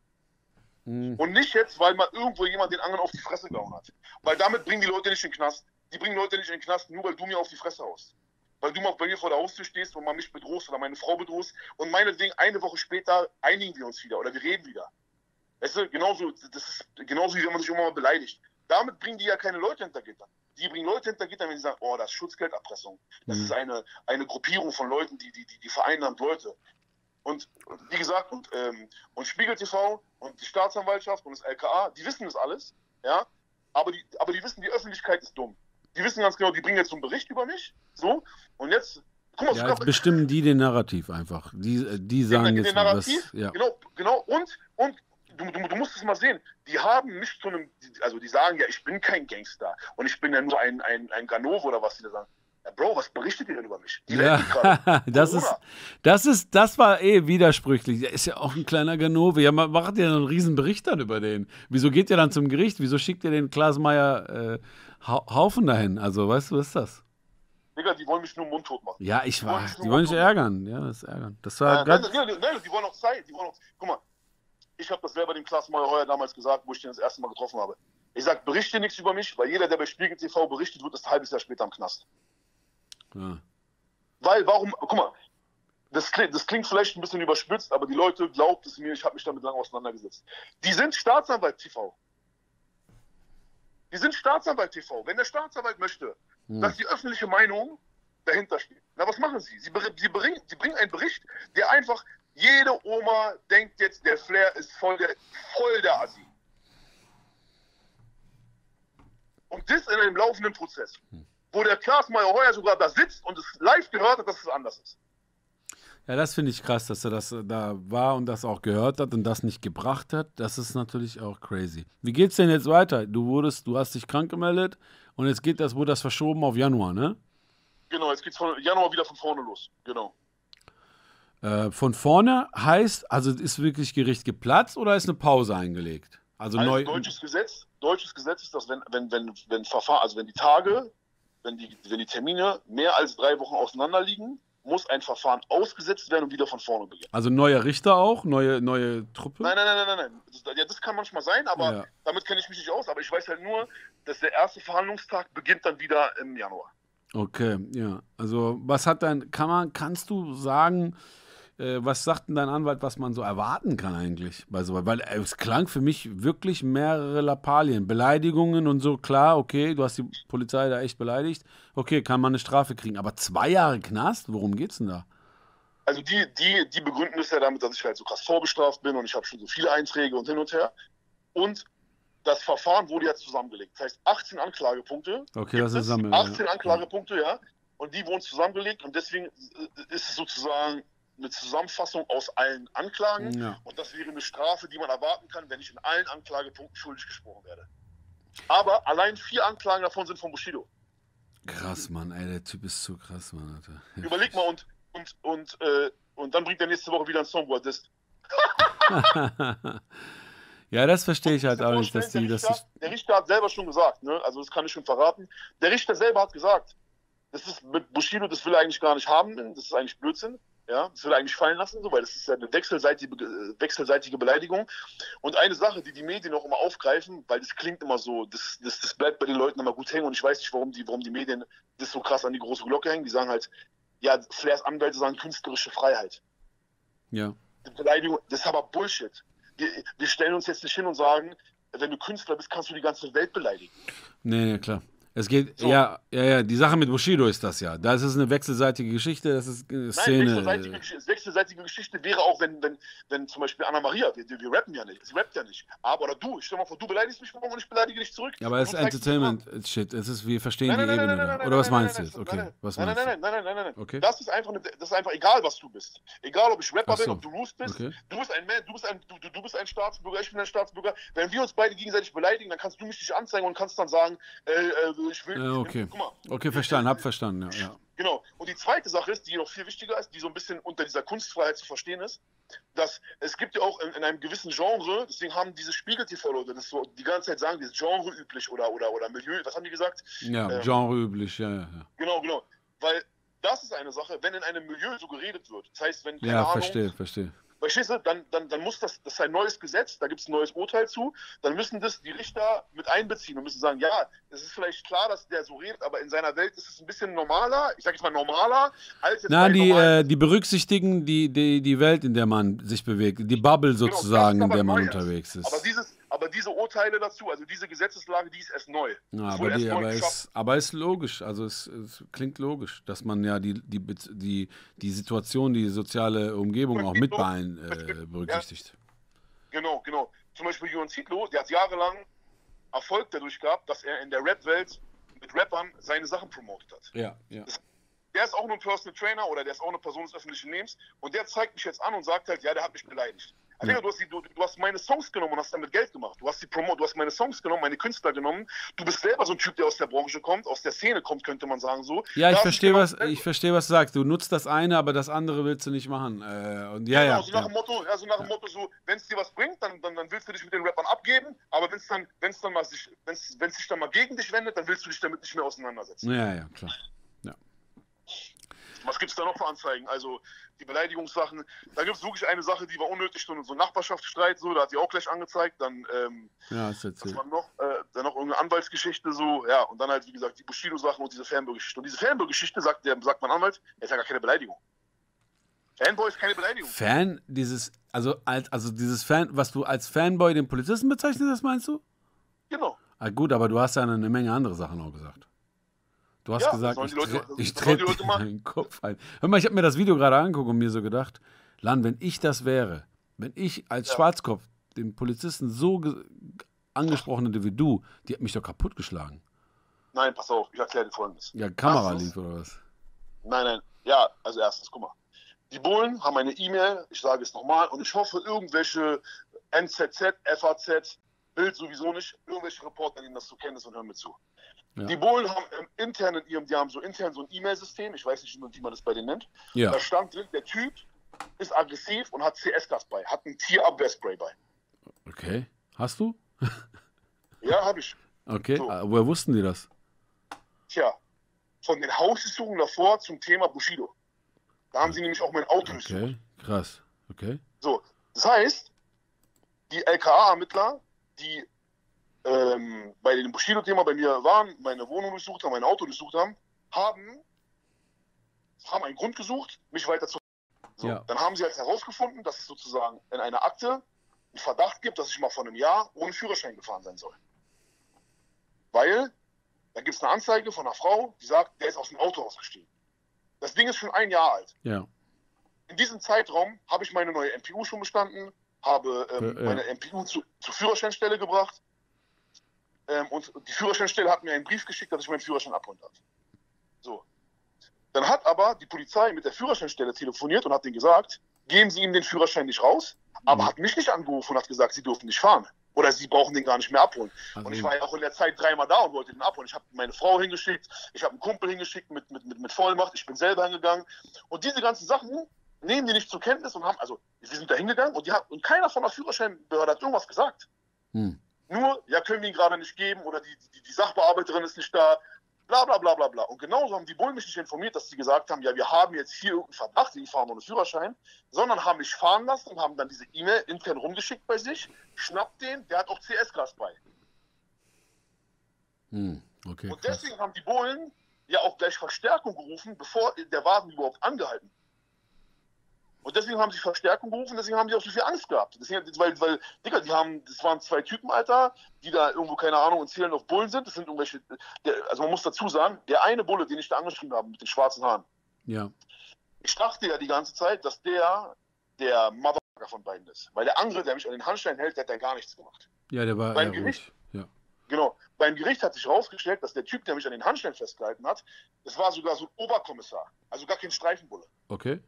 Mhm. Und nicht jetzt, weil mal irgendwo jemand den anderen auf die Fresse gehauen hat. Weil damit bringen die Leute nicht in den Knast. Die bringen Leute nicht in den Knast, nur weil du mir auf die Fresse haust. Weil du mal bei mir vor der Haustür stehst und mal mich bedrohst oder meine Frau bedrohst und meinetwegen eine Woche später einigen wir uns wieder oder wir reden wieder. Weißt du, genauso, das ist genauso, wie wenn man sich immer mal beleidigt. Damit bringen die ja keine Leute hinter Gittern. Die bringen Leute hinter Gittern, wenn sie sagen, oh, das ist Schutzgelderpressung. Das Mhm. ist eine, eine Gruppierung von Leuten, die, die, die, die vereinnahmt Leute. Und wie gesagt, und, ähm, und Spiegel T V und die Staatsanwaltschaft und das L K A, die wissen das alles, ja, aber die, aber die wissen, die Öffentlichkeit ist dumm. Die wissen ganz genau, die bringen jetzt so einen Bericht über mich, so, und jetzt, guck mal, Ja, sogar, jetzt bestimmen die den Narrativ einfach. Die, äh, die sagen den, jetzt, den Narrativ, was. Ja. genau, genau, und, und du, du, du musst es mal sehen, die haben mich zu einem, also die sagen ja, ich bin kein Gangster und ich bin ja nur ein, ein, ein Ganove oder was die da sagen. Ja, Bro, was berichtet ihr denn über mich? Die Ja, reden gerade. das ist, Corona. das ist, das war eh widersprüchlich. Der ist ja auch ein kleiner Ganove. Ja, man macht ja einen riesen Bericht dann über den. Wieso geht ihr dann zum Gericht? Wieso schickt ihr den Klaas Meyer äh, Hau- Haufen dahin? Also, weißt du, was ist das? Digga, die wollen mich nur mundtot machen. Ja, ich Die wollen war, mich nur die wollen dich mundtot ärgern. Ja, das ist ärgern. Das war Äh, nein, grad, nein, nein, nein, die wollen auch Zeit. Die wollen auch, guck mal, ich habe das selber dem Klaas Meyer heuer damals gesagt, wo ich den das erste Mal getroffen habe. Ich sag, berichte nichts über mich, weil jeder, der bei Spiegel T V berichtet wird, ist ein halbes Jahr später im Knast. ja. Weil, warum, guck mal, das klingt, das klingt vielleicht ein bisschen überspitzt, aber die Leute glaubt es mir, ich habe mich damit lange auseinandergesetzt. Die sind Staatsanwalt T V. Die sind Staatsanwalt T V. Wenn der Staatsanwalt möchte, Hm. dass die öffentliche Meinung dahinter steht, na was machen sie? Sie, ber- sie, bringen, sie bringen einen Bericht, der einfach, jede Oma denkt jetzt, der Flair ist voll der, voll der Assi. Und das in einem laufenden Prozess, wo der Klaas Meyer heuer sogar da sitzt und es live gehört hat, dass es anders ist. Ja, das finde ich krass, dass er das äh, da war und das auch gehört hat und das nicht gebracht hat. Das ist natürlich auch crazy. Wie geht's denn jetzt weiter? Du wurdest, du hast dich krank gemeldet und jetzt geht das, wurde das verschoben auf Januar, ne? Genau, jetzt geht's von Januar wieder von vorne los. Genau. Äh, von vorne heißt, also ist wirklich Gericht geplatzt oder ist eine Pause eingelegt? Also, Also neu. deutsches Gesetz, deutsches Gesetz ist, dass wenn, wenn, wenn, wenn Verfahren, also wenn die Tage, wenn die, wenn die Termine mehr als drei Wochen auseinander liegen, muss ein Verfahren ausgesetzt werden und wieder von vorne beginnen. Also neuer Richter auch, neue, neue Truppe? Nein, nein, nein, nein, nein, nein. Das, ja, das kann manchmal sein, aber Ja. damit kenne ich mich nicht aus. Aber ich weiß halt nur, dass der erste Verhandlungstag beginnt dann wieder im Januar. Okay, ja. Also was hat dein, kann man, kannst du sagen, äh, was sagt denn dein Anwalt, was man so erwarten kann eigentlich bei so, weil äh, es klang für mich wirklich mehrere Lappalien, Beleidigungen und so, klar, okay, du hast die Polizei da echt beleidigt, okay, kann man eine Strafe kriegen, aber zwei Jahre Knast, worum geht's denn da? Also die, die, die begründen es ja damit, dass ich halt so krass vorbestraft bin und ich habe schon so viele Einträge und hin und her. Und das Verfahren wurde ja zusammengelegt. Das heißt, achtzehn Anklagepunkte. Okay, gibt das ist es. Sammel, achtzehn ja. Anklagepunkte, ja. Und die wurden zusammengelegt und deswegen ist es sozusagen eine Zusammenfassung aus allen Anklagen. Ja. Und das wäre eine Strafe, die man erwarten kann, wenn ich in allen Anklagepunkten schuldig gesprochen werde. Aber allein vier Anklagen davon sind von Bushido. Krass, Mann, ey, der Typ ist so krass, Mann, Alter. Überleg mal, und, und, und, äh, und dann bringt er nächste Woche wieder ein Song, wo er disst. Ja, das verstehe ich halt auch nicht, dass der die, dass Richter, der Richter hat selber schon gesagt, ne? Also das kann ich schon verraten. Der Richter selber hat gesagt, das ist mit Bushido, das will er eigentlich gar nicht haben, das ist eigentlich Blödsinn. Ja, das will er eigentlich fallen lassen, so, weil das ist ja eine wechselseitige, wechselseitige Beleidigung. Und eine Sache, die die Medien auch immer aufgreifen, weil das klingt immer so, das, das, das bleibt bei den Leuten immer gut hängen und ich weiß nicht, warum die, warum die Medien das so krass an die große Glocke hängen. Die sagen halt, ja, Flairs Anwälte sagen künstlerische Freiheit. ja. Die Beleidigung, das ist aber Bullshit. Wir, wir stellen uns jetzt nicht hin und sagen, wenn du Künstler bist, kannst du die ganze Welt beleidigen. Nee, nee, klar. Es geht, So. ja, ja, ja, die Sache mit Bushido ist das ja. Das ist eine wechselseitige Geschichte, das ist eine Nein, Szene. wechselseitige, Gesch- wechselseitige Geschichte wäre auch, wenn, wenn, wenn zum Beispiel Anna Maria, wir, wir rappen ja nicht, sie rappt ja nicht. Aber oder du, stell mal vor, du beleidigst mich morgen und ich beleidige dich zurück. Ja, aber Und es du ist zeigst mir Entertainment-Shit. Es ist, wir verstehen Nein, die nein, nein, Ebene nein, da. nein, Oder was nein, meinst du nein, jetzt? nein, Okay, nein, was nein, nein, meinst du? nein, nein, nein, nein, nein, nein. Okay. Das ist einfach, eine, das ist einfach egal, was du bist. Egal, ob ich Rapper Ach so. bin, ob du Roos bist. Okay. Du bist ein Man, du bist ein, du, du, du bist ein Staatsbürger, ich bin ein Staatsbürger. Wenn wir uns beide gegenseitig beleidigen, dann kannst du mich nicht anzeigen und kannst dann sagen, äh, äh, ich will. Ja, okay. Guck mal. Okay, verstanden, hab verstanden, ja. ja. Genau. Und die zweite Sache ist, die noch viel wichtiger ist, die so ein bisschen unter dieser Kunstfreiheit zu verstehen ist, dass es gibt ja auch in, in einem gewissen Genre, deswegen haben diese Spiegel-T V-Leute das so die ganze Zeit sagen, dieses Genre üblich oder, oder, oder Milieu, was haben die gesagt? Ja, Ähm, Genre üblich, ja, ja. ja. Genau, genau. Weil das ist eine Sache, wenn in einem Milieu so geredet wird. Das heißt, wenn, keine Ja, Ahnung, verstehe, verstehe. verstehst du, dann, dann, dann muss das, das ist ein neues Gesetz, da gibt es ein neues Urteil zu, dann müssen das die Richter mit einbeziehen und müssen sagen, ja, es ist vielleicht klar, dass der so redet, aber in seiner Welt ist es ein bisschen normaler, ich sag jetzt mal normaler, als jetzt Na, bei die, normalen- äh, die berücksichtigen die, die, die Welt, in der man sich bewegt, die Bubble Genau, das sozusagen, ist in aber der man neu unterwegs erst. Aber, ist. dieses, aber diese Urteile dazu, also diese Gesetzeslage, die ist erst neu. Ja, Das aber, wurde erst die, neu aber, geschaffen. es, aber ist logisch, also es, es klingt logisch, dass man ja die, die, die, die Situation, die soziale Umgebung auch mit beein, äh, berücksichtigt. Genau, genau. Zum Beispiel Jürgen Zietlow, der hat jahrelang Erfolg dadurch gehabt, dass er in der Rap-Welt mit Rappern seine Sachen promotet hat. Ja, ja. Der ist auch nur ein Personal Trainer oder der ist auch eine Person des öffentlichen Lebens und der zeigt mich jetzt an und sagt halt, ja, der hat mich beleidigt. Also, Ja. du, hast die, du, du hast meine Songs genommen und hast damit Geld gemacht. Du hast die Promo, du hast meine Songs genommen, meine Künstler genommen. Du bist selber so ein Typ, der aus der Branche kommt, aus der Szene kommt, könnte man sagen so. Ja, ich Da verstehe, genau was, dasselbe. ich verstehe, was du sagst. Du nutzt das eine, aber das andere willst du nicht machen. Äh, und ja, Genau, ja. so nach ja. dem Motto, ja, so nach dem Motto, so, wenn es dir was bringt, dann, dann, dann willst du dich mit den Rappern abgeben, aber wenn es dann, wenn es dann mal sich, wenn es sich dann mal gegen dich wendet, dann willst du dich damit nicht mehr auseinandersetzen. Ja, ja, klar. Was gibt es da noch für Anzeigen? Also die Beleidigungssachen, da gibt es wirklich eine Sache, die war unnötig, so so ein Nachbarschaftsstreit, so, da hat die auch gleich angezeigt, dann, ähm, Ja, ist was erzählt. war noch, äh, dann noch irgendeine Anwaltsgeschichte, so, ja, und dann halt, wie gesagt, die Bushido-Sachen und diese Fanboy-Geschichte. Und diese Fanboy-Geschichte, sagt, der, sagt mein Anwalt, ist ja gar keine Beleidigung. Fanboy ist keine Beleidigung. Fan, dieses, also als, also dieses Fan, was du als Fanboy den Polizisten bezeichnest, das meinst du? Genau. Ah, gut, aber du hast ja eine Menge andere Sachen auch gesagt. Du hast Ja, gesagt, das ich, sollen die tre Leute- ich das sollen trete die Leute machen. deinen Kopf ein. Hör mal, ich habe mir das Video gerade angeguckt und mir so gedacht, Lan, wenn ich das wäre, wenn ich als Ja. Schwarzkopf den Polizisten so ge- angesprochen hätte wie du, die hat mich doch kaputtgeschlagen. Nein, pass auf, ich erkläre dir Folgendes. Ja, Kamera Erstens- lief oder was? Nein, nein, ja, also erstens, guck mal. Die Bullen haben eine E-Mail, ich sage es nochmal, und ich hoffe, irgendwelche N Z Z, F A Z, Bild sowieso nicht, irgendwelche Reporter nehmen das zur Kenntnis und hören mir zu. Ja. Die Bullen haben im intern in ihrem, die haben so intern so ein E-Mail-System, ich weiß nicht, wie man das bei denen nennt. Ja. Da stand drin, der Typ ist aggressiv und hat C S-Gas bei, hat ein Tierabwehrspray bei. Okay. Hast du? Ja, habe ich. Okay. So. Ah, woher wussten die das? Tja, von den Hausdurchsuchungen davor zum Thema Bushido. Da haben sie nämlich auch mein Auto durchsucht. Okay. Krass. Okay. So, das heißt, die L K A-Ermittler, die ähm, bei dem Bushido-Thema bei mir waren, meine Wohnung durchsucht haben, mein Auto durchsucht haben, haben, haben einen Grund gesucht, mich weiter zu. So, Ja. Dann haben sie jetzt herausgefunden, dass es sozusagen in einer Akte einen Verdacht gibt, dass ich mal vor einem Jahr ohne Führerschein gefahren sein soll. Weil, da gibt es eine Anzeige von einer Frau, die sagt, der ist aus dem Auto ausgestiegen. Das Ding ist schon ein Jahr alt. Ja. In diesem Zeitraum habe ich meine neue M P U schon bestanden, habe ähm, Ja, ja. meine M P U zu, zur Führerscheinstelle gebracht ähm, und die Führerscheinstelle hat mir einen Brief geschickt, dass ich meinen Führerschein abholen darf. So. Dann hat aber die Polizei mit der Führerscheinstelle telefoniert und hat denen gesagt, geben Sie ihm den Führerschein nicht raus, aber Mhm. hat mich nicht angerufen und hat gesagt, Sie dürfen nicht fahren. Oder Sie brauchen den gar nicht mehr abholen. Also- Und ich war ja auch in der Zeit dreimal da und wollte den abholen. Ich habe meine Frau hingeschickt, ich habe einen Kumpel hingeschickt mit, mit, mit, mit Vollmacht, ich bin selber hingegangen. Und diese ganzen Sachen nehmen die nicht zur Kenntnis und haben, also wir sind da hingegangen und, die hat, und keiner von der Führerscheinbehörde hat irgendwas gesagt. Hm. Nur, ja, können wir ihn gerade nicht geben oder die, die, die Sachbearbeiterin ist nicht da, bla bla bla bla bla. Und genauso haben die Bullen mich nicht informiert, dass sie gesagt haben, ja, wir haben jetzt hier irgendeinen Verdacht, sie fahren ohne Führerschein, sondern haben mich fahren lassen und haben dann diese E-Mail intern rumgeschickt bei sich, schnappt den, der hat auch C S-Gas bei. Hm. Okay. Und Krass. deswegen haben die Bullen ja auch gleich Verstärkung gerufen, bevor der Wagen überhaupt angehalten. Und deswegen haben sie Verstärkung gerufen, deswegen haben die auch so viel Angst gehabt. Deswegen, weil, weil, Digga, die haben, das waren zwei Typen, Alter, die da irgendwo, keine Ahnung, und zählen auf Bullen sind. Das sind irgendwelche, der, also man muss dazu sagen, der eine Bulle, den ich da angeschrieben habe, mit den schwarzen Haaren. Ja. Ich dachte ja die ganze Zeit, dass der der Motherfucker von beiden ist. Weil der andere, der mich an den Handstein hält, der hat da gar nichts gemacht. Ja, der war beim eher Gericht, ruhig. Ja. Genau. Beim Gericht hat sich herausgestellt, dass der Typ, der mich an den Handstein festgehalten hat, das war sogar so ein Oberkommissar. Also gar kein Streifenbulle. Okay.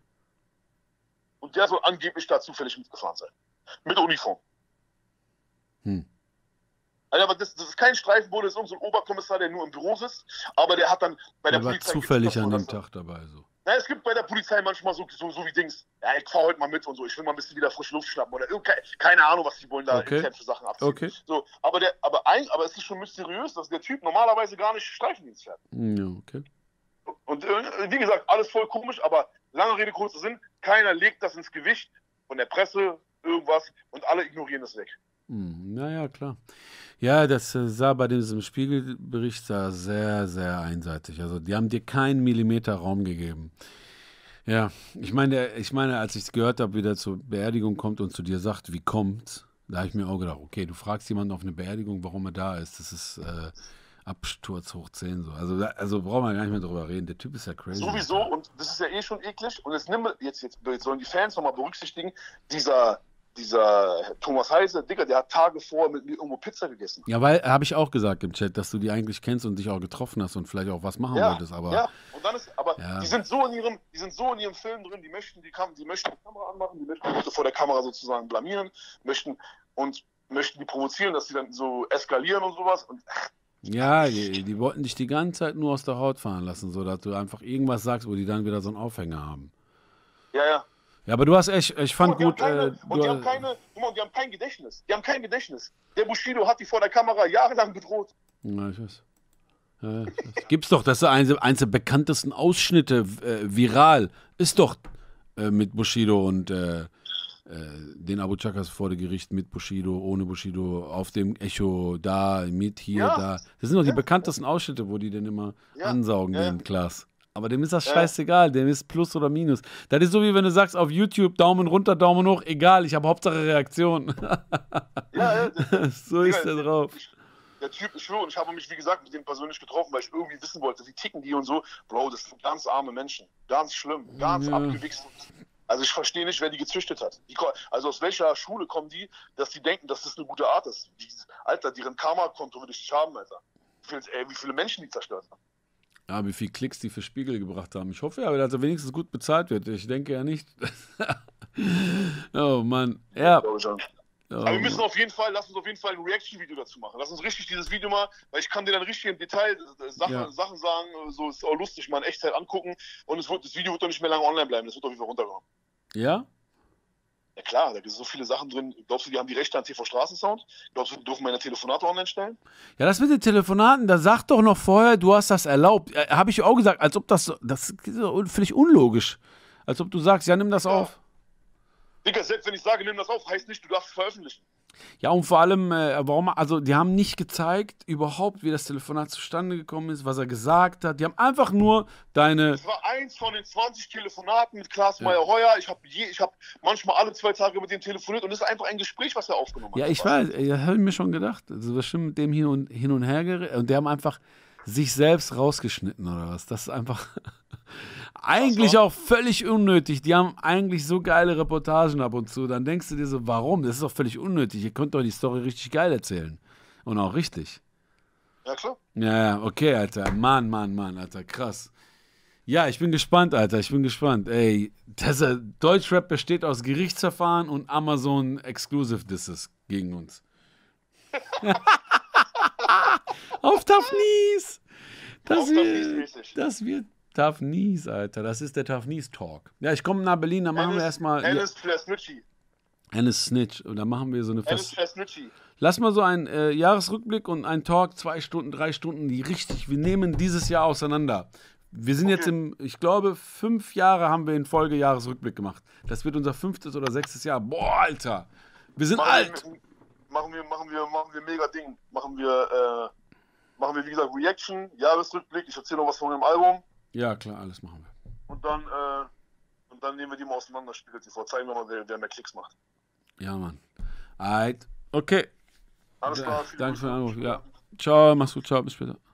Und der soll angeblich da zufällig mitgefahren sein. Mit Uniform. Hm. Also, aber das, das ist kein Streifenbulle, das ist irgendein so Oberkommissar, der nur im Büro sitzt. Aber der hat dann bei der, der war Polizei... zufällig an dem Tag dabei. So. Na, es gibt bei der Polizei manchmal so, so, so wie Dings, ja, ich fahr heute mal mit und so, ich will mal ein bisschen wieder frische Luft schnappen oder keine, keine Ahnung, was die wollen da Okay. intern für Sachen abziehen. Okay. So, aber, der, aber, ein, aber es ist schon mysteriös, dass der Typ normalerweise gar nicht Streifendienst fährt. Ja, okay. Und äh, wie gesagt, alles voll komisch, aber lange Rede, kurzer Sinn, keiner legt das ins Gewicht von der Presse, irgendwas und alle ignorieren das weg. Hm, naja, klar. Ja, das äh, sah bei diesem Spiegelbericht sah sehr, sehr einseitig. Also die haben dir keinen Millimeter Raum gegeben. Ja, ich meine, der- ich meine, als ich es gehört habe, wie der zur Beerdigung kommt und zu dir sagt, wie kommt's, da habe ich mir auch gedacht, okay, du fragst jemanden auf eine Beerdigung, warum er da ist. Das ist äh, Absturz hoch zehn so. Also, da- also brauchen wir gar nicht mehr drüber reden. Der Typ ist ja crazy. Sowieso, und das ist ja eh schon eklig. Und jetzt, nimm, jetzt, jetzt, jetzt sollen die Fans nochmal berücksichtigen, dieser, dieser Thomas Heise, Digga, der hat Tage vorher mit mir irgendwo Pizza gegessen. Ja, weil, habe ich auch gesagt im Chat, dass du die eigentlich kennst und dich auch getroffen hast und vielleicht auch was machen Ja, wolltest, aber ja, und dann ist, aber Ja. die sind so in ihrem, die sind so in ihrem Film drin, die möchten die, Kam die möchten die Kamera anmachen, die möchten die Leute vor der Kamera sozusagen blamieren, möchten und möchten die provozieren, dass sie dann so eskalieren und sowas. Und ja, die, die wollten dich die ganze Zeit nur aus der Haut fahren lassen, so dass du einfach irgendwas sagst, wo die dann wieder so einen Aufhänger haben. ja, ja. Ja, aber du hast echt, ich fand Und die haben gut, keine, äh, und du, die haben keine, guck mal, die haben kein Gedächtnis. Die haben kein Gedächtnis. Der Bushido hat die vor der Kamera jahrelang bedroht. ja, ich weiß. Ja, ja, ich weiß. Gibt's doch, das ist eins, eins der bekanntesten Ausschnitte, äh, viral, ist doch äh, mit Bushido und äh, äh, den Abu Chakas vor dem Gericht mit Bushido, ohne Bushido, auf dem Echo, da, mit, hier, Ja. da. Das sind doch die Ja. bekanntesten Ausschnitte, wo die den immer Ja. ansaugen, Ja. den Klaas. Aber dem ist das Ja. scheißegal, dem ist Plus oder Minus. Das ist so, wie wenn du sagst auf YouTube, Daumen runter, Daumen hoch, egal, ich habe Hauptsache Reaktion. Ja, ja, das, So ist Digga, der drauf. Ich, der Typ, ich schwöre, und ich habe mich, wie gesagt, mit dem persönlich getroffen, weil ich irgendwie wissen wollte, wie ticken die und so. Bro, das sind ganz arme Menschen. Ganz schlimm, ganz Ja. abgewichst. Also ich verstehe nicht, wer die gezüchtet hat. Die, ko- also aus welcher Schule kommen die, dass die denken, dass das eine gute Art ist. Die, Alter, deren Karma-Konto würde ich nicht haben, Alter. Wie viele, ey, wie viele Menschen die zerstört haben. Ja, wie viel Klicks die für Spiegel gebracht haben. Ich hoffe ja, dass er wenigstens gut bezahlt wird. Ich denke ja nicht. Oh Mann. Ja. Glaube ich schon. Oh, Aber wir müssen Mann. auf jeden Fall, lass uns auf jeden Fall ein Reaction-Video dazu machen. Lass uns richtig dieses Video mal, weil ich kann dir dann richtig im Detail äh, Sachen, Ja. Sachen sagen, äh, so ist auch lustig, mal in Echtzeit angucken und es wird, das Video wird doch nicht mehr lange online bleiben, das wird auf jeden Fall runterkommen. Ja? Ja klar, da sind so viele Sachen drin. Glaubst du, die haben die Rechte an T V-Straßensound? Glaubst du, die dürfen meine Telefonate online stellen? Ja, das mit den Telefonaten, da sag doch noch vorher, du hast das erlaubt. Äh, Habe ich auch gesagt, als ob das so, das ist so völlig unlogisch. Als ob du sagst, ja, nimm das Ja. auf. Digga, selbst wenn ich sage, nimm das auf, heißt nicht, du darfst es veröffentlichen. Ja, und vor allem, äh, warum, also die haben nicht gezeigt, überhaupt, wie das Telefonat zustande gekommen ist, was er gesagt hat. Die haben einfach nur deine, Das war eins von den zwanzig Telefonaten mit Klaas Meyer-Heuer. Ich habe hab manchmal alle zwei Tage mit dem telefoniert und es ist einfach ein Gespräch, was er aufgenommen hat. ja, ich weiß, ja, habe ich mir schon gedacht. Also bestimmt mit dem hin und, hin und her geredet. Und die haben einfach sich selbst rausgeschnitten oder was. Das ist einfach eigentlich auch völlig unnötig. Die haben eigentlich so geile Reportagen ab und zu. Dann denkst du dir so, warum? Das ist doch völlig unnötig. Ihr könnt doch die Story richtig geil erzählen. Und auch richtig. Ja, klar. Ja, ja, okay, Alter. Mann, Mann, Mann, Alter. Krass. Ja, ich bin gespannt, Alter. Ich bin gespannt. Ey, das, äh, Deutschrap besteht aus Gerichtsverfahren und Amazon Exclusive Disses gegen uns. Auf Tafnis! Das Auf wird, Tafnis-mäßig. das wird Tafnis, Alter. Das ist der Tafnis-Talk. Ja, ich komme nach Berlin, dann machen wir erstmal Alice Flasnucci. Ennis Snitch. Und dann machen wir so eine Alice Fest. Flasnucci. Lass mal so einen äh, Jahresrückblick und einen Talk, zwei Stunden, drei Stunden, die richtig, wir nehmen dieses Jahr auseinander. Wir sind Okay. jetzt im, ich glaube, fünf Jahre haben wir in Folge Jahresrückblick gemacht. Das wird unser fünftes oder sechstes Jahr. Boah, Alter. Wir sind Machen alt. wir, machen wir, machen wir, machen wir mega Ding. Machen wir, äh, machen wir, wie gesagt, Reaction, Jahresrückblick. Ich erzähle noch was von dem Album. Ja, klar, alles machen wir. Und dann, äh, und und dann nehmen wir die mal auseinander, Spiegel T V. Zeigen wir mal, wer, wer mehr Klicks macht. Ja, Mann. Alright. Okay. Alles klar, Danke für den Anruf. Grüße. Ja. Ciao, mach's gut. Ciao, bis später.